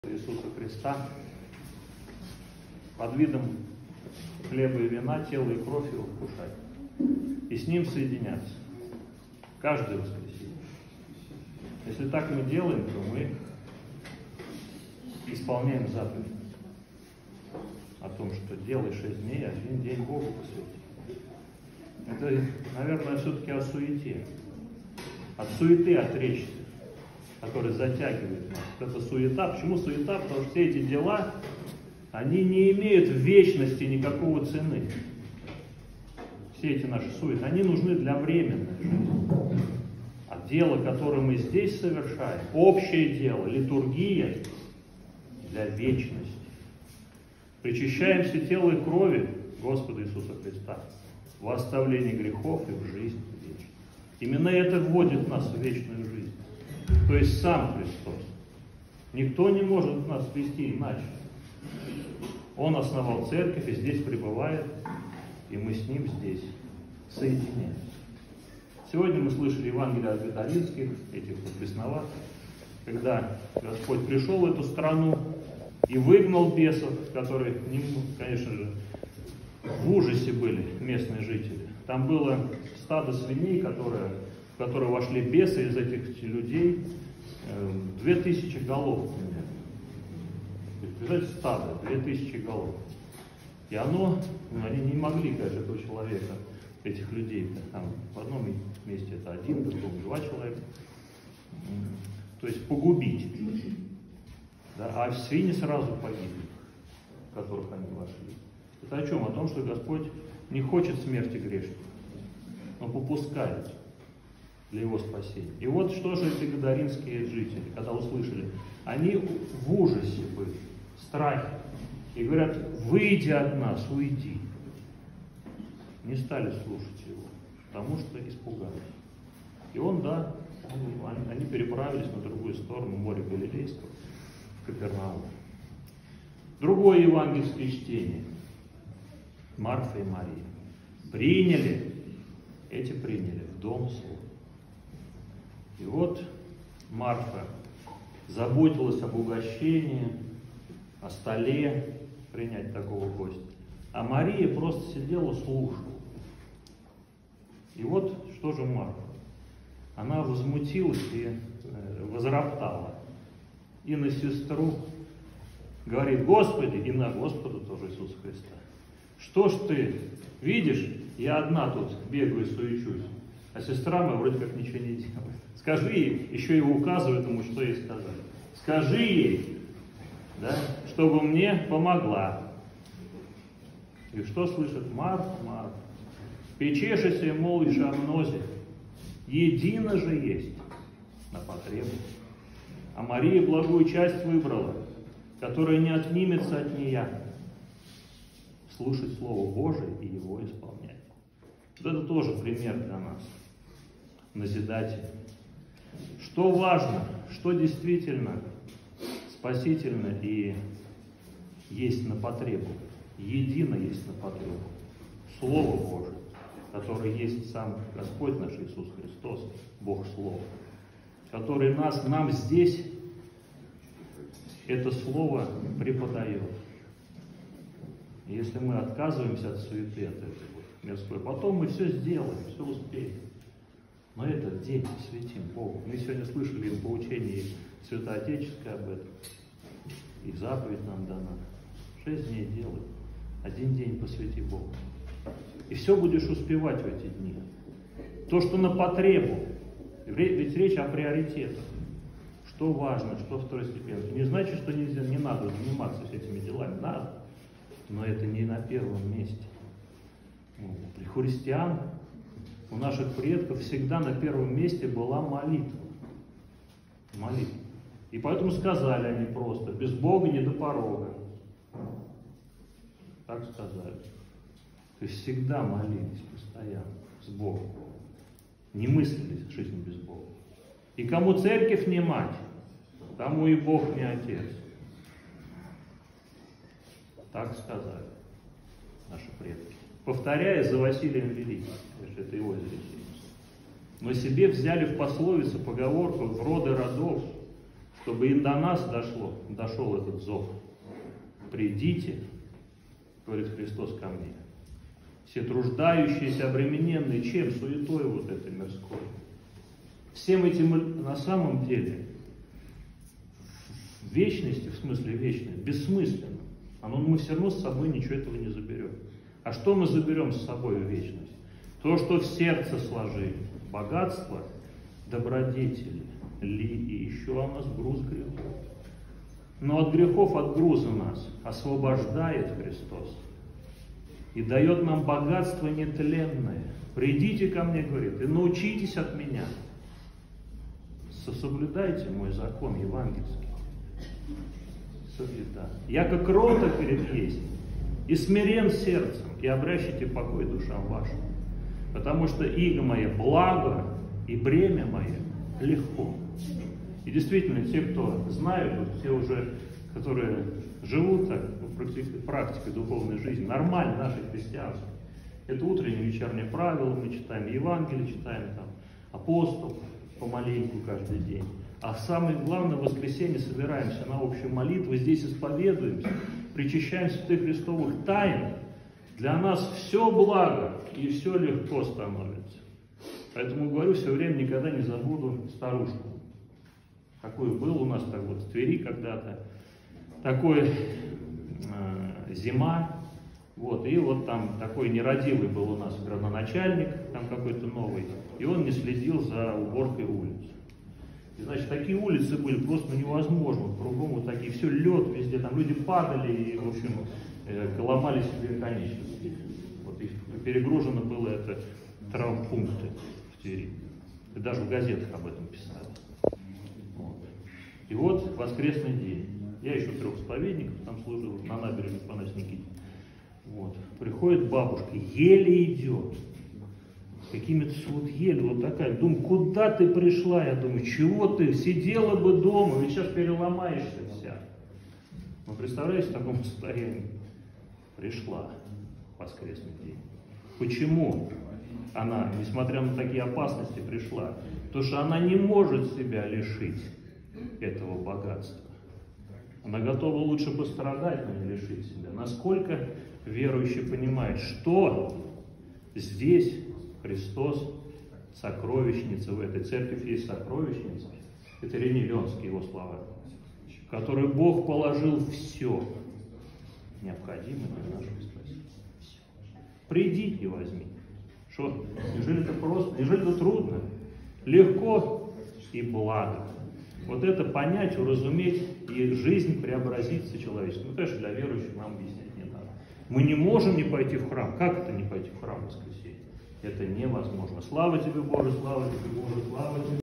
Иисуса Христа под видом хлеба и вина, тело и кровь его вкушать, и с ним соединяться каждое воскресенье. Если так мы делаем, то мы исполняем заповедь о том, что делай 6 дней, один день Богу посвяти. Это, наверное, все-таки о суете. От суеты отречься, которая затягивает нас. Это суета. Почему суета? Потому что все эти дела, они не имеют в вечности никакого цены. Все эти наши суеты, они нужны для временной жизни. А дело, которое мы здесь совершаем, общее дело, литургия, для вечности. Причащаемся тела и крови Господа Иисуса Христа во оставлении грехов и в жизнь вечную. Именно это вводит нас в вечную жизнь. То есть сам Христос. Никто не может нас вести иначе. Он основал церковь и здесь пребывает, и мы с Ним здесь соединяемся. Сегодня мы слышали Евангелие от Гадаринских, этих вот бесноватых, когда Господь пришел в эту страну и выгнал бесов, которые, конечно же, в ужасе были местные жители. Там было стадо свиней, в которые вошли бесы из этих людей, 2000 голов. Представляете, стадо, 2000 голов. И они не могли, конечно, этого человека, этих людей, там в одном месте это 1, в другом 2 человека, то есть погубить. Да? А свиньи сразу погибли, в которых они вошли. Это о чем? О том, что Господь не хочет смерти грешников, но попускает для его спасения. И вот что же эти гадаринские жители, когда услышали, они в ужасе были, в страхе, и говорят: выйди от нас, уйди. Не стали слушать его, потому что испугались. И они переправились на другую сторону моря Галилейского, в Капернаум. Другое евангельское чтение. Марфа и Мария приняли в дом свой. И вот Марфа заботилась об угощении, о столе принять такого гостя. А Мария просто сидела, слушала. И вот что же Марфа? Она возмутилась и возроптала. И на сестру говорит: Господи, и на Господа тоже Иисуса Христа. Что ж ты видишь, я одна тут бегаю и суечусь, а сестра моя вроде как ничего не делает. Скажи ей, еще его указывает ему, что ей сказать. Скажи ей, да, чтобы мне помогла. И что слышит Марфа, Марфа? Печешься и молвишь о мнозе. Едино же есть на потребу. А Мария благую часть выбрала, которая не отнимется от нее. Слушать Слово Божие и его исполнять. Вот это тоже пример для нас. Назидатель. Что важно, что действительно спасительно и есть на потребу. Едино есть на потребу. Слово Божие, которое есть сам Господь наш Иисус Христос, Бог Слово, который нам здесь это Слово преподает. И если мы отказываемся от суеты, от этой мирской, потом мы все сделаем, все успеем. Но этот день посвятим Богу. Мы сегодня слышали в поучении Святоотеческой об этом. И заповедь нам дана. 6 дней делай, 1 день посвяти Богу. И все будешь успевать в эти дни. То, что на потребу. Ведь речь о приоритетах. Что важно, что второстепенно. Не значит, что не надо заниматься этими делами. Надо. Но это не на первом месте. Для христиан, у наших предков всегда на первом месте была молитва. Молитва. И поэтому сказали они просто: без Бога не до порога. Так сказали. То есть всегда молились постоянно с Богом. Не мыслили жизнь без Бога. И кому церковь не мать, тому и Бог не отец. Так сказали наши предки. Повторяя за Василием Великим, это его изречение. Но себе взяли в пословицу, поговорку в роды родов, чтобы и до нас дошел этот зов. Придите, говорит Христос, ко мне. Все труждающиеся, обремененные, чем? Суетой вот этой мирской. Всем этим на самом деле в вечности, в смысле вечной, бессмысленно. Мы все равно с собой ничего этого не заберем. А что мы заберем с собой в вечность? То, что в сердце сложили. Богатство, добродетели, и еще у нас груз грехов. Но от грехов, от груза нас освобождает Христос. И дает нам богатство нетленное. Придите ко мне, говорит, и научитесь от меня. Соблюдайте мой закон евангельский. Я как кроток перед есть, и смирен сердцем, и обращайте покой душам вашим. Потому что иго мое благо, и бремя мое легко. И действительно, те, кто знают, вот те уже, которые живут так, практикой духовной жизни, нормально нашей христианской. Это утреннее и вечернее правило, мы читаем Евангелие, читаем там апостол помаленьку каждый день. А самое главное, в воскресенье собираемся на общую молитву, здесь исповедуемся, причащаем святых христовых тайн. Для нас все благо и все легко становится. Поэтому говорю все время, никогда не забуду старушку. Такой был у нас так вот в Твери когда-то. Такой зима. Вот, и вот там такой нерадивый был у нас градоначальник, там какой-то новый, и он не следил за уборкой улиц. И, значит, такие улицы были просто невозможно, кругом вот такие, все лед везде, там люди падали и, в общем, ломали себе конечности. Вот, и перегружено было это травмпункты в Твери. И даже в газетах об этом писали. Вот. И вот воскресный день. Я еще 3 исповедников там служил, на набережной Панас Никитина. Вот. Приходит бабушка, еле идет. Какими-то вот еле, вот такая. Думаю, куда ты пришла? Я думаю, чего ты? Сидела бы дома, ведь сейчас переломаешься вся. Вы представляете, в таком состоянии? Пришла в воскресный день. Почему она, несмотря на такие опасности, пришла? Потому что она не может себя лишить этого богатства. Она готова лучше пострадать, но не лишить себя. Насколько верующий понимает, что здесь Христос сокровищница, в этой церкви есть сокровищница. Это Ириней Ленский, его слова. В которой Бог положил все необходимое для нашего спасения. Придите и возьмите. Что? Неужели это просто? Неужели это трудно? Легко и благо. Вот это понять, уразуметь, и жизнь преобразится человеческая. Ну, конечно, для верующих нам объяснять не надо. Мы не можем не пойти в храм. Как это не пойти в храм в воскресенье? Это невозможно. Слава тебе, Боже, слава тебе, Боже, слава тебе.